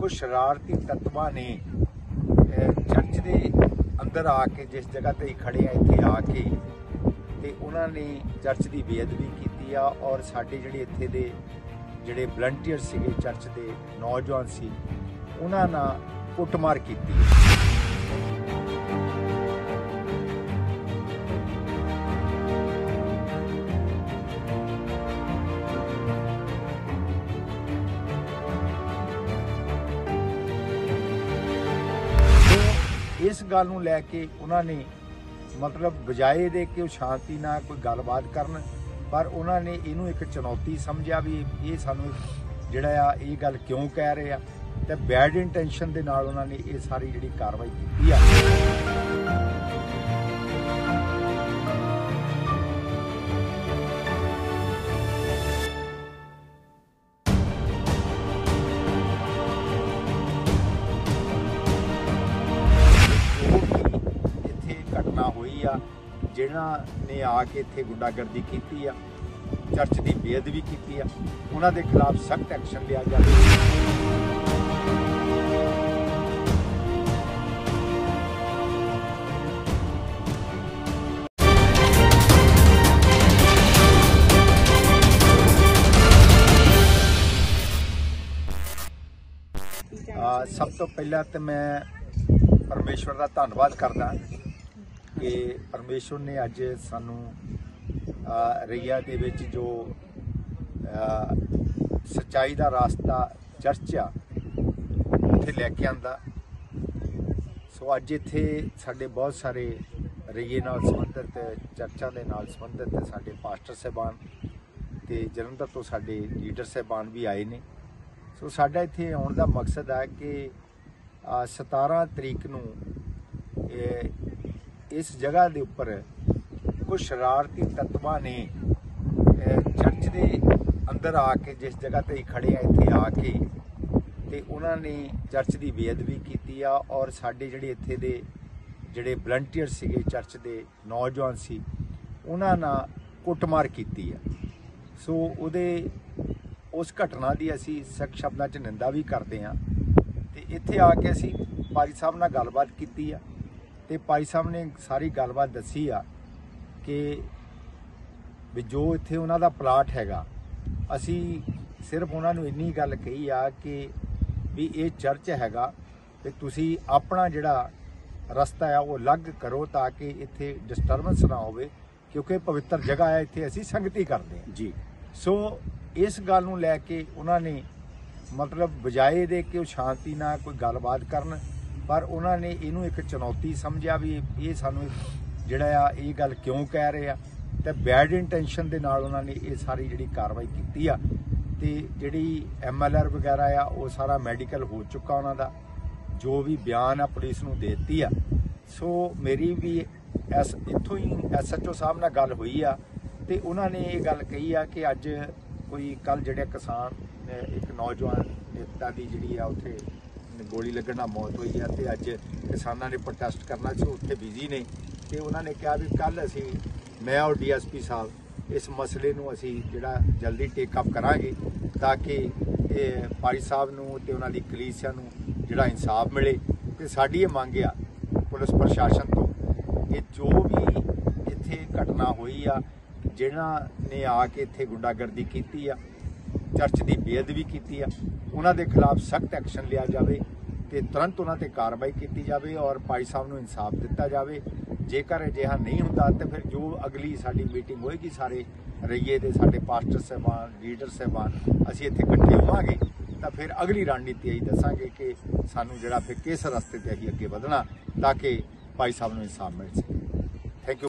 कुछ शरारती तत्वां ने चर्च के अंदर आके जिस जगह ते खड़े आ इत्थे आके ते उन्होंने चर्च की बेअदबी की और साडे जिहड़े इत्थे दे जिहड़े वलंटियर सीगे चर्च के नौजवान सी उन्हां नाल कुटमार की। इस गल नूं लैके उन्होंने मतलब बजाए दे कि शांति ना कोई गलबात करन पर उन्होंने इनू एक चुनौती समझा भी ये सानू जिहड़ा आ ये गल क्यों कह रहे आ ते बैड इंटेंशन दे नाल उन्होंने ये सारी जिहड़ी कार्रवाई की आ। घटना हुई आ जिन्हां ने आके इत्थे गुंडागर्दी की आ, चर्च की बेअदबी की आ, उन्हां दे खिलाफ सख्त एक्शन लिया जाए। सब तो पहला तो मैं परमेश्वर का धन्नवाद करदा कि परमेश्वर ने अज सानू रैया दे विच जो सच्चाई का रास्ता चर्च आ उत्थे लैके आंदा। सो अज इत्थे साडे बहुत सारे रैये नाल संबंधित चर्चा दे नाल संबंधित साडे पास्टर साहबान ते जलंधर तो साडे लीडर साहबान भी आए ने। सो साडा इत्थे आउण दा मकसद है कि 17 तरीक नूं इस जगह के उपर कुछ शरारती तत्वां ने चर्च के अंदर आके जिस जगह ते खड़े आ इत्थे आके ते उन्होंने चर्च की बेअदबी की आ और साडे जिहड़े इत्थे दे जिहड़े वलंटियर सीगे चर्च के नौजवान सी उन्हां नाल कुटमार की आ। सो उहदे उस घटना की असी सख्त शब्दां च निंदा भी करते हैं ते इत्थे आके असी पारी साहब नाल गलबात की आ ते भाई साहब ने सारी गलबात दसी आ कि भी जो इत्थे उन्हां दा प्लाट हैगा असी सिर्फ उन्होंने इन्नी गल कही आ कि भी ये चर्च हैगा ते तुसी अपना जिहड़ा रस्ता है वो अलग करो ताकि इत्थे डिस्टर्बेंस ना होवे क्योंकि पवित्र जगह है इत्थे असी संगति करते हैं जी। सो इस गल नूं लैके उन्होंने मतलब बजाए दे कि शांति ना कोई गलबात करन पर उन्होंने इनू एक चुनौती समझा भी ये सानू जिहड़ा आ ये गल क्यों कह रहे आ ते बैड इंटेंशन दे नाल उन्होंने ये सारी जिहड़ी कार्रवाई की आ ते जिहड़ी MLR वगैरह आ वो सारा मैडिकल हो चुका उन्हां दा जो भी बयान आ पुलिस नूं दे दित्ती आ। सो मेरी भी इत्थों ही SHO साहब नाल गल हुई आ ते उन्होंने ये गल कही आ कि अज कोई कल जिहड़े किसान एक नौजवान नेता की जिहड़ी आ उत्थे गोली लगन नाल मौत हुई है तो अज किसानों ने प्रोटेस्ट करना सी उत्थे बिजी ने तो उन्होंने कहा भी कल असी मैं और DSP साहब इस मसले नूं असी जिहड़ा जल्दी टेकअप करांगे ताकि भाई साहब नूं ते उन्हां दी कलीसिया नूं जिहड़ा इंसाफ मिले तो साडी ये मंग आ पुलिस प्रशासन तो कि जो भी इत्थे घटना हुई आ जिन्हां ने आके इत्थे गुंडागर्दी की आ चर्च की बेअदबी की आ उन्हां दे खिलाफ सख्त एक्शन लिया जाए तो तुरंत उन्हां ते कार्रवाई की जाए और भाई साहब नूं इंसाफ दिता जाए। जेकर अजिहा नहीं हुंदा तो फिर जो अगली साडी मीटिंग होएगी सारे रैये दे साडे पास्टर साहबान लीडर साहबान असीं इत्थे इकट्ठे होवांगे तो फिर अगली रणनीति असीं दसांगे कि सानूं जिहड़ा फिर किस रस्ते ते असीं अगे वधना ताकि भाई साहब नूं इंसाफ मिल सके। Thank you.